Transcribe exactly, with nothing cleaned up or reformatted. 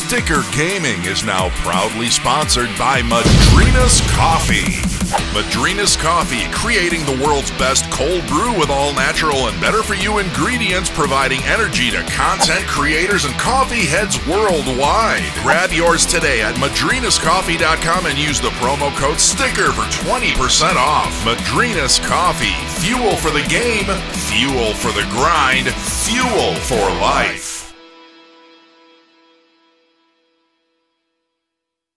Sticker Gaming is now proudly sponsored by Madrina's Coffee. Madrina's Coffee, creating the world's best cold brew with all natural and better-for-you ingredients, providing energy to content creators and coffee heads worldwide. Grab yours today at madrinas coffee dot com and use the promo code STICKER for twenty percent off. Madrina's Coffee, fuel for the game, fuel for the grind, fuel for life.